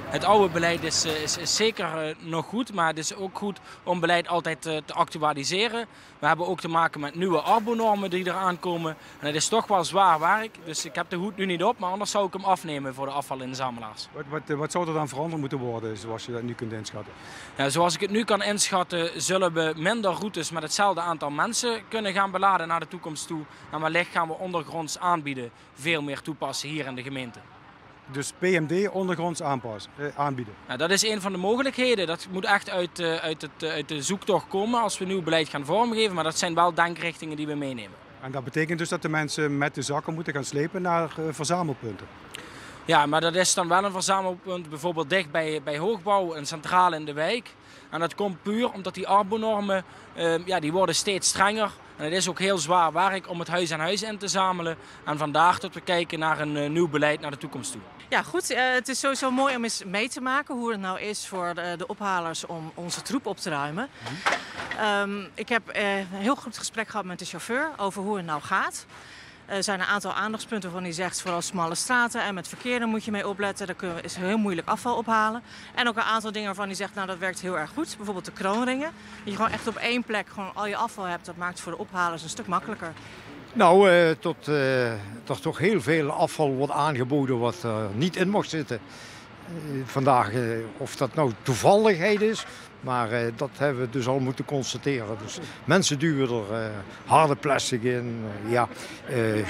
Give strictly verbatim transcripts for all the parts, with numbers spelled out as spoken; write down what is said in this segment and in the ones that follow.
Het oude beleid is, is, is zeker nog goed, maar het is ook goed om beleid altijd te actualiseren. We hebben ook te maken met nieuwe arbo-normen die eraan komen. En het is toch wel zwaar werk, dus ik heb de hoed nu niet op, maar anders zou ik hem afnemen voor de afvalinzamelaars. Wat, wat, wat zou er dan veranderd moeten worden, zoals je dat nu kunt inschatten? Ja, zoals ik het nu kan inschatten, zullen we minder routes met hetzelfde aantal mensen kunnen gaan beladen naar de toekomst toe. En wellicht gaan we ondergronds aanbieden veel meer toepassen hier in de gemeente. Dus P M D ondergronds aanpassen, eh, aanbieden? Nou, dat is een van de mogelijkheden. Dat moet echt uit, uh, uit, het, uh, uit de zoektocht komen als we nieuw beleid gaan vormgeven. Maar dat zijn wel denkrichtingen die we meenemen. En dat betekent dus dat de mensen met de zakken moeten gaan slepen naar uh, verzamelpunten? Ja, maar dat is dan wel een verzamelpunt, bijvoorbeeld dicht bij, bij hoogbouw, een centrale in de wijk. En dat komt puur omdat die arbo-normen, uh, ja, die worden steeds strenger. En het is ook heel zwaar werk om het huis aan huis in te zamelen. En vandaar dat we kijken naar een uh, nieuw beleid naar de toekomst toe. Ja, goed. Uh, het is sowieso mooi om eens mee te maken hoe het nou is voor de, de ophalers om onze troep op te ruimen. Um, ik heb uh, een heel goed gesprek gehad met de chauffeur over hoe het nou gaat. Er zijn een aantal aandachtspunten van die zegt vooral smalle straten en met verkeer daar moet je mee opletten. Daar kunnen we, is heel moeilijk afval ophalen. En ook een aantal dingen waarvan die zegt nou dat werkt heel erg goed. Bijvoorbeeld de kroonringen. Dat je gewoon echt op één plek gewoon al je afval hebt. Dat maakt het voor de ophalers een stuk makkelijker. Nou, uh, tot uh, er toch heel veel afval wordt aangeboden wat er niet in mag zitten. Uh, vandaag, uh, of dat nou toevalligheid is, maar uh, dat hebben we dus al moeten constateren. Dus mensen duwen er uh, harde plastic in, uh, ja, uh,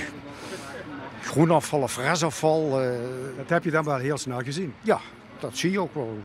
groenafval of restafval. Uh, dat heb je dan wel heel snel gezien? Ja, dat zie je ook wel.